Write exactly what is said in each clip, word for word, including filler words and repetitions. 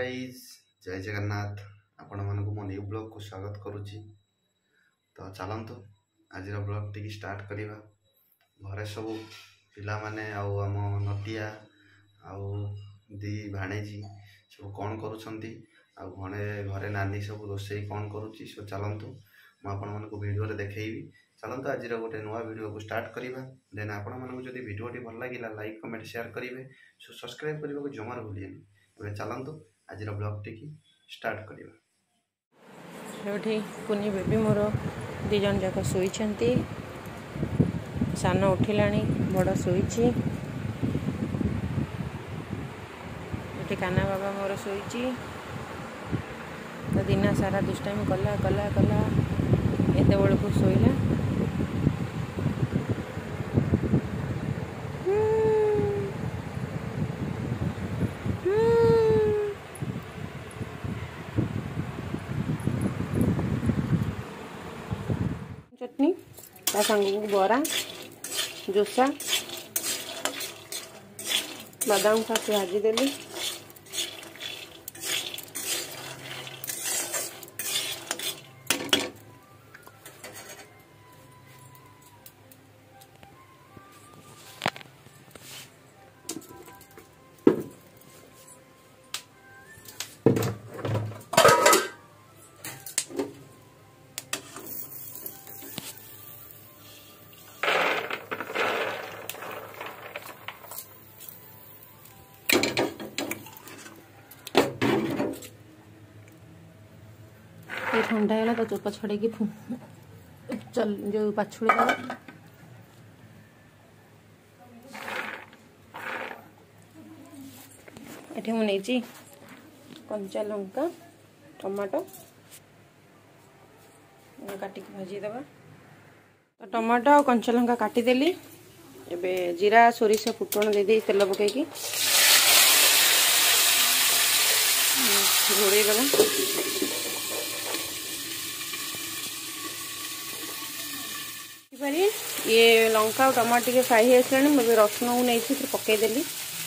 Guys जय जगन्नाथ आपण मानक मो न्यू ब्लॉग को स्वागत करुच्ची। तो चलतु आज ब्लॉग टी स्टार्ट करवा। घरे सब पिला माने आउ आम नटिया आउ दी भाणेजी सब कौन करुछंती आउ घरे घरे नानी सब रोसई कौन करुच्ची सो चलतु मुझे वीडियो देखी। चलतु आज गोटे नुआ वीडियो को स्टार्ट करवा। देन आपण मानक जदि वीडियो भल लगे लाइक कमेंट शेयर करेंगे सो सब्सक्राइब करने को जमार भूलिए। चलतु आज ब्लॉग टी स्टार्ट करवा। कुनी बेबी मोर दी जन जाक शोई सान उठिला बड़ शोई। काना बाबा मोर शोई तो दिन सारा दुष्टामी कला कला कला एत बड़ को शोला। चटनी ता संग बरा जोसा बादाम का भाजी देली। ठंडा है तो चोपा छड़े चल जो पाछुड़ी दबा। ये मुझे कंचा लंका टमाटो काटिक भाजी दबा। तो टमाटो और कंचा लंका काटिदेली। एबे जीरा सोरिष फुटण दे दे तेल पकईकी घोड़े दबा। ये लंका और टमाटर के फ्राई हो आसानी मुझे रसुण को नहीं फिर पकईदेली।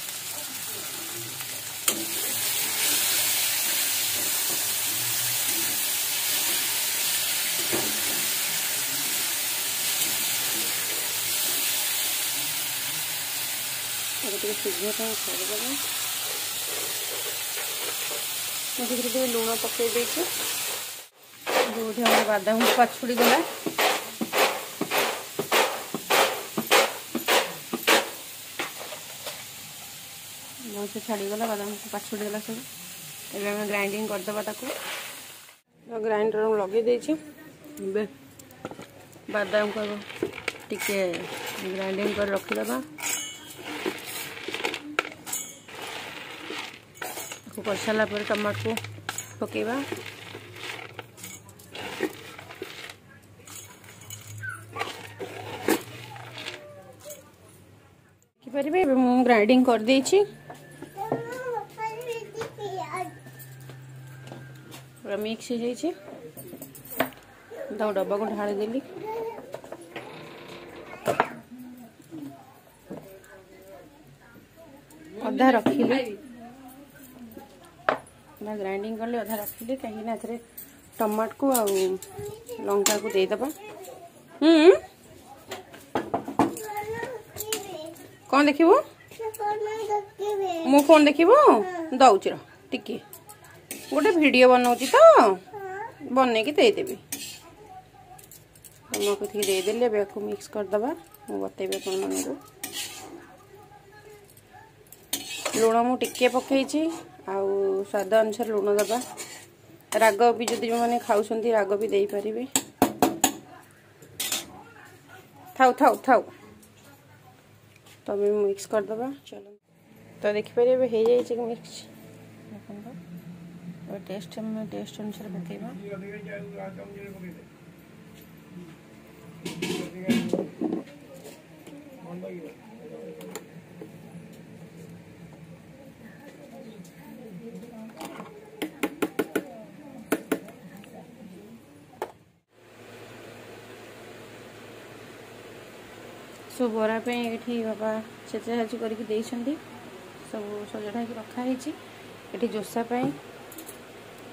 सीझा छाड़देव मुझे लुण पकई दे जो बादाम पाछुड़ी गला। बहुत छाड़ीगला बादाम को पाछुड़ी गला सब। एवं ग्राइंडिंग करदे ताको ग्राइंडर लगे देछि। बादाम को टिके ग्राइंडिंग कर रखीदबा। कर सारा पर टमाटो को पकेबा। पारे मु ग्राइंडिंग कर देछि। पूरा मिक्स हो जाइए तो डब्बा को ढाड़ी देली। अधा रखिली अधा ग्राइंडिंग कले अधा रखिली कहीं टमाट को आ लंका को देदबा। हम्म कौन देखिबो मो फोन देखिबो दउची र टिके गोटे वीडियो बनाऊँ तो बन के देदेवी। टमाटो थी देदेली अब मिक्स करदबा। मु बतेबी अपन मन को लुण मु टिके पकई आउ स्वाद अनुसार लुण दबा। राग भी जदि जो मैंने खाऊँ राग भी दे पारे। थाउ थाउ थाउ तो मिक्स करदबा। चलो तो देखिपारे हो जाए मिक्स। टेस्ट में टेस्ट अनुसार पकेबा। सो बरा पे ये बाबा छेचा छेची करके सब सजड़ा रखाई। ये जोसा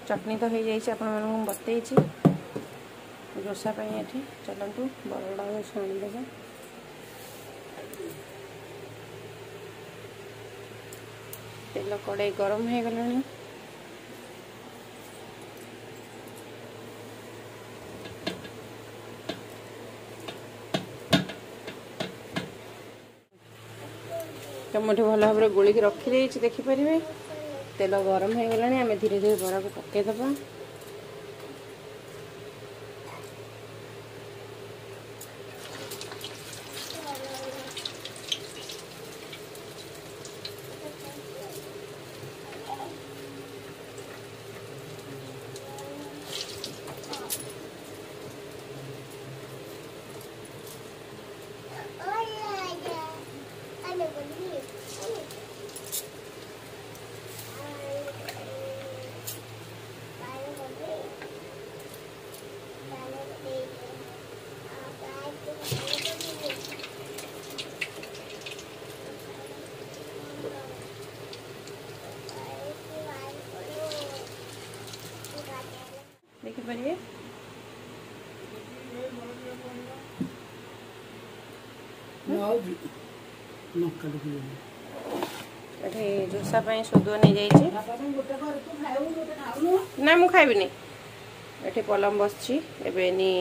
चटनी तो हो जाइए आपण मानक बतई जोसा ये चलतु बरड़ा छाणीदेव तेल कड़े गरम हो गलानी टमाटो भल भाव में गोलिक रखी देखिपारे तेल गरम हो गलानी आम धीरे धीरे बरा को पकईदबा देखिपारे जोसा सोदुआ नहीं जाइए ना मु खाइबिनी ये पलम बसची एबेनी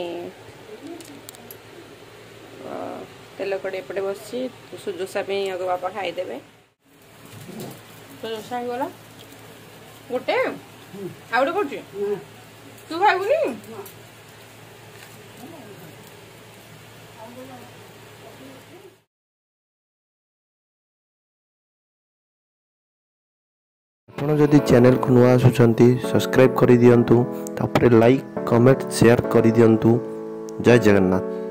तेल कड़े एपटे बसची जोसा आगे बापा खाईदेवे तो जोसा हो गला गोटे आ गोटे कर तू खाइबुनी ଆପଣ ଯଦି ଚ୍ୟାନେଲକୁ ନୂଆ ଆସୁଛନ୍ତି ସବସ୍କ୍ରାଇବ୍ କରିଦିଅନ୍ତୁ ତାପରେ ଲାଇକ୍ କମେଣ୍ଟ ସେୟାର କରିଦିଅନ୍ତୁ। ଜୟ ଜଗନ୍ନାଥ।